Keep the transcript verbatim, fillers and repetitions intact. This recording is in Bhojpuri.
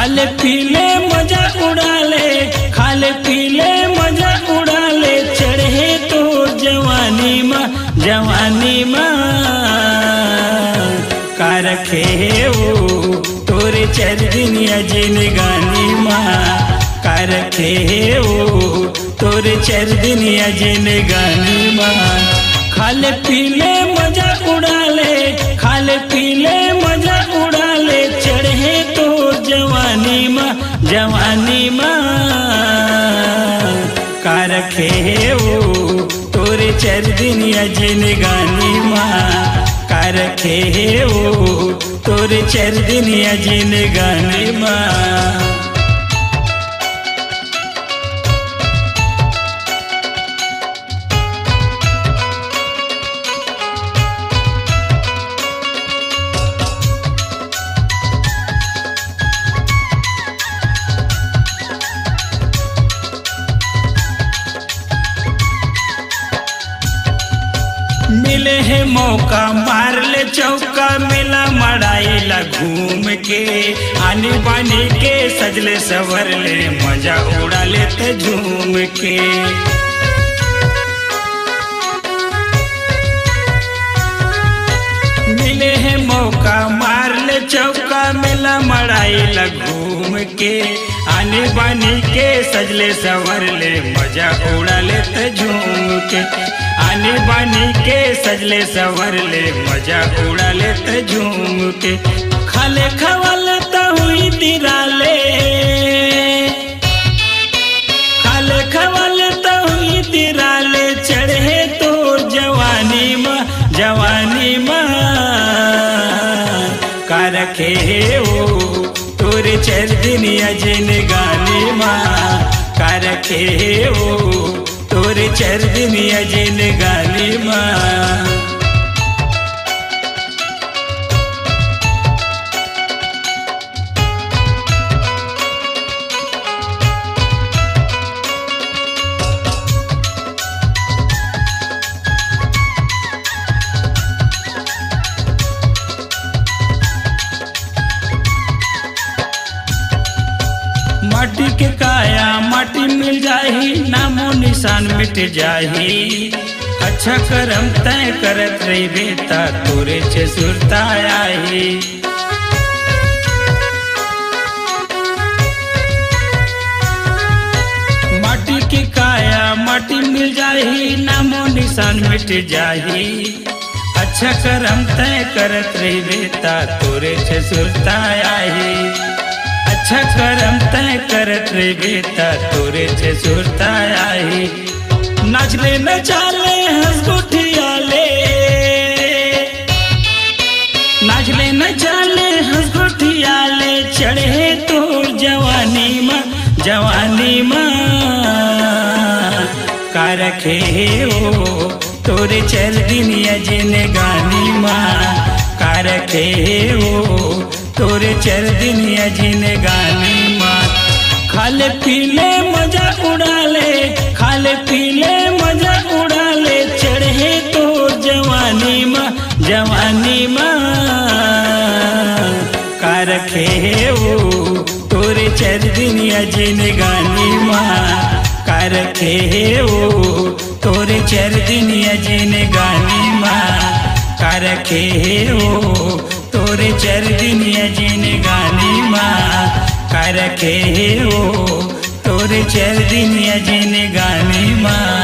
खाले पीले मजा उड़ा ले, खाले पीले मजा उड़ा ले, चढ़े तो जवानी माँ जवानी माँ का रखे वो तोरे चर दिन अजिन गानी माँ का रखे वो तोरे चर दिन अजिन गानी माँ। खाले पीले मजा उड़ा ले, खाले पीले मजा उड़ा ले, चढ़े तो जवानी माँ जवानी माँ का रखे वो तोरे चर दिन अजिन गानी माँ का रखे वो तोरे चर दिन अजिन गानी माँ। मिले है मौका मार ले चौका, मिला मड़ाईला घूम के, आनी बानी के सजले सवर ले, मजा उड़ा ले ते झूम के। मिले है मौका मार ले चौका, मिला मड़ाईला घूम के, आनी बानी के सजले सवर ले, मजा उड़ा ले ते झूम के। आनी बानी के सजले सवर ले, मजा उड़ा ले ते झूम के। खाले खवाल हुई तिराले, खाले खवाल हुई तिराले, चढ़े तो जवानी माँ जवानी माँ का रखे वो तोरे चर दिन अजिन गानी माँ का रखे वो तोरे चर दिन अजिन गानी माँ। माटी के काया माटी मिल जाही, नामो निशान मिट जाही, अच्छा करम तय करत रही बेता तोरे छे सुरता आई। माटी के काया माटी मिल जाही, नामो निशान मिट जाही, अच्छा करम तय करत रही बेता तोरे छे सुरता आई। अच्छा करम तय करत रे बेटा तोरे छे सुरता आई। नाचले न चाले हंस गुठियाले, नाचले न चाले हंस गुठियाले, चढ़े तो जवानी माँ जवानी माँ का रखे वो तोरे चर दिन अजिन गानी माँ का रखे वो तोरे चर दिन अजिन गानी माँ। खाले पीले मजा उड़ा ले, खाले पीले मजा उड़ा ले, चढ़े तो जवानी माँ जवानी माँ का रखे वो तोरे चर दिन अजिन गानी माँ का रखे वो तोरे चर दिन अजिन गानी माँ का रखे वो तोरे चर दिन अजिन गानी माँ का रखे वो तोरे चर दिन अजिन गानी माँ।